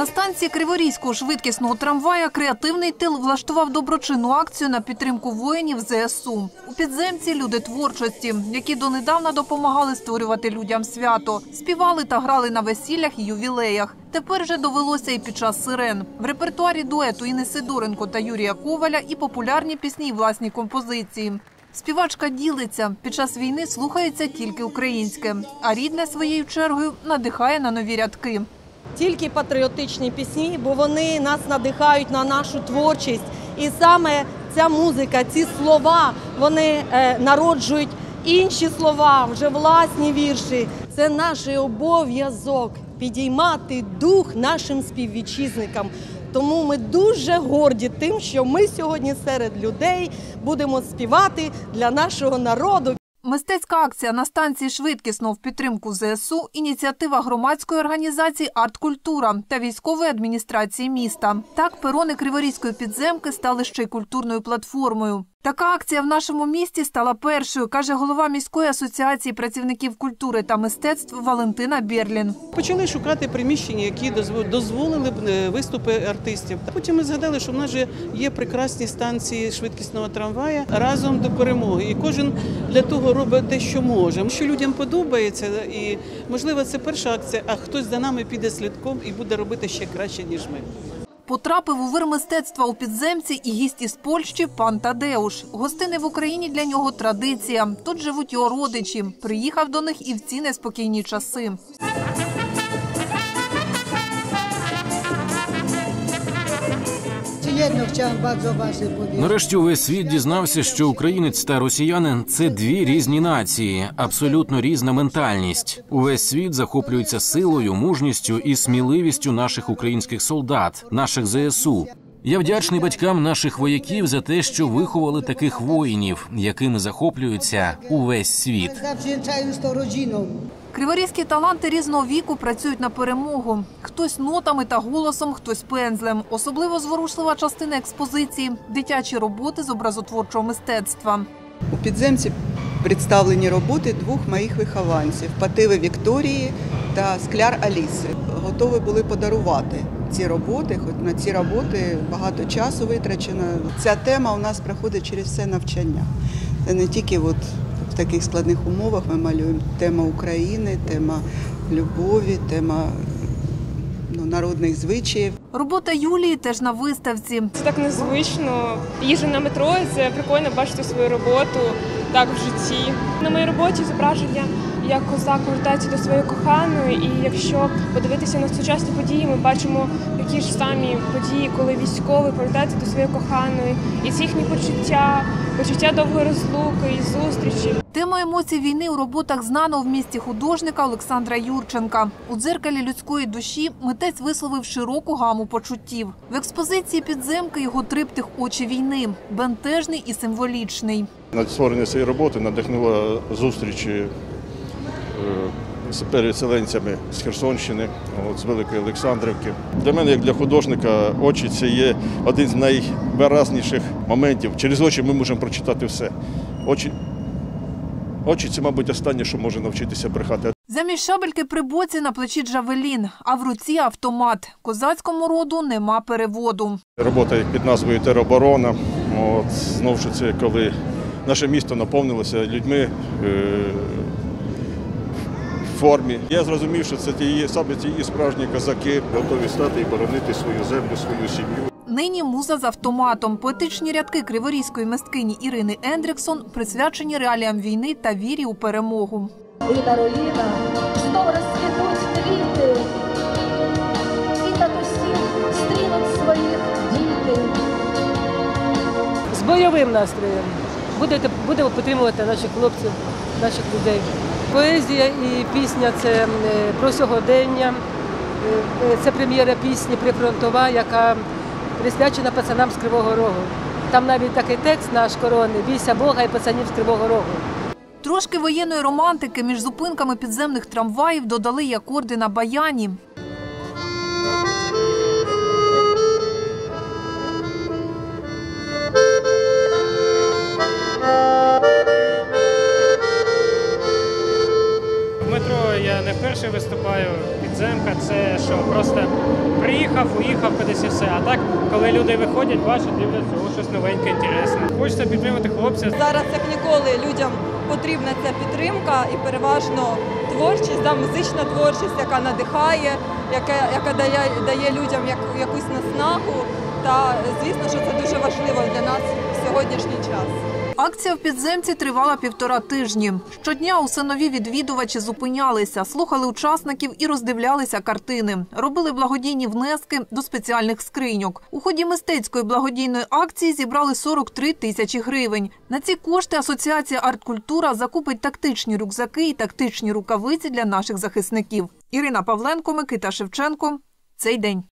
На станції Криворізького швидкісного трамвая креативний тил влаштував доброчинну акцію на підтримку воїнів ЗСУ. У підземці – люди творчості, які донедавна допомагали створювати людям свято. Співали та грали на весіллях і ювілеях. Тепер же довелося і під час сирен. В репертуарі дуету Інни Сидоренко та Юрія Коваля і популярні пісні, і власні композиції. Співачка ділиться, під час війни слухається тільки українське, а рідне своєю чергою надихає на нові рядки. Тільки патріотичні пісні, бо вони нас надихають на нашу творчість. І саме ця музика, ці слова, вони народжують інші слова, вже власні вірші. Це наш обов'язок – підіймати дух нашим співвітчизникам. Тому ми дуже горді тим, що ми сьогодні серед людей будемо співати для нашого народу. Мистецька акція на станції швидкісного в підтримку ЗСУ – ініціатива громадської організації «Арткультура» та військової адміністрації міста. Так, перони Криворізької підземки стали ще й культурною платформою. Така акція в нашому місті стала першою, каже голова міської асоціації працівників культури та мистецтв Валентина Бєрлін. Почали шукати приміщення, які дозволили б виступи артистів. Потім ми згадали, що в нас же є прекрасні станції швидкісного трамвая разом до перемоги. І кожен для того робить те, що може. Що людям подобається, і, можливо, це перша акція, а хтось за нами піде слідком і буде робити ще краще, ніж ми. Потрапив у вир мистецтва у підземці і гість із Польщі пан Тадеуш. Гостини в Україні для нього традиція. Тут живуть його родичі. Приїхав до них і в ці неспокійні часи. Нарешті увесь світ дізнався, що українець та росіянин – це дві різні нації, абсолютно різна ментальність. Увесь світ захоплюється силою, мужністю і сміливістю наших українських солдат, наших ЗСУ. Я вдячний батькам наших вояків за те, що виховали таких воїнів, якими захоплюється увесь світ. Криворізькі таланти різного віку працюють на перемогу. Хтось нотами та голосом, хтось пензлем. Особливо зворушлива частина експозиції – дитячі роботи з образотворчого мистецтва. У підземці представлені роботи двох моїх вихованців – Пативи Вікторії та Скляр Аліси. Готові були подарувати ці роботи, хоч на ці роботи багато часу витрачено. Ця тема у нас проходить через все навчання. Це не тільки в таких складних умовах ми малюємо. Тема України, тема любові, тема народних звичаїв. Робота Юлії теж на виставці. Це так незвично. Їжджу на метро, це прикольно бачити свою роботу так в житті. На моїй роботі зображення, як козак повертається до своєї коханої, і якщо подивитися на сучасні події, ми бачимо такі ж самі події, коли військовий повертається до своєї коханої, і ці їхні почуття довгої розлуки і зустрічі. Тема емоцій війни у роботах знаного в місті художника Олександра Юрченка. У дзеркалі людської душі митець висловив широку гаму почуттів. В експозиції підземки його триптих «Очі війни» – бентежний і символічний. На створення цієї роботи надихнула зустріч з переселенцями з Херсонщини, з Великої Олександрівки. Для мене, як для художника, очі – це є один з найвиразніших моментів. Через очі ми можемо прочитати все. Очі – це, мабуть, останнє, що може навчитися брехати. Замість шабельки при боці на плечі джавелін, а в руці автомат. Козацькому роду нема переводу. Робота під назвою «Тероборона». Знову ж це коли наше місто наповнилося людьми в формі. Я зрозумів, що це саме ті справжні козаки, готові стати і боронити свою землю, свою сім'ю. Нині муза з автоматом. Поетичні рядки криворізької мисткині Ірини Ендріксон присвячені реаліям війни та вірі у перемогу. Руїна, руїна, знов розцвітуть квіти, і татусів стрінуть своїх діти. З бойовим настроєм. Будемо підтримувати наших хлопців, наших людей. Поезія і пісня – це про сьогодення. Це прем'єра пісні «Прифронтова», яка присвячена пацанам з Кривого Рогу. Там навіть такий текст наш коронний «Бійся Бога і пацанів з Кривого Рогу». Трошки воєнної романтики між зупинками підземних трамваїв додали й акорди на баяні. В метро я не вперше виступаю. Підземка – це що, просто приїхав, уїхав кудись і все. А так, коли люди виходять, бачать, дивляться, о, щось новеньке, інтересне. Хочеться підтримати хлопців. Зараз, як ніколи, людям потрібна ця підтримка і переважно творчість, музична творчість, яка надихає, яка дає людям якусь наснагу. Та, звісно, що це дуже важливо для нас в сьогоднішній час. Акція в підземці тривала 1,5 тижні. Щодня усе нові відвідувачі зупинялися, слухали учасників і роздивлялися картини. Робили благодійні внески до спеціальних скриньок. У ході мистецької благодійної акції зібрали 43 тисячі гривень. На ці кошти Асоціація «Арткультура» закупить тактичні рюкзаки і тактичні рукавиці для наших захисників. Ірина Павленко, Микита Шевченко. Цей день.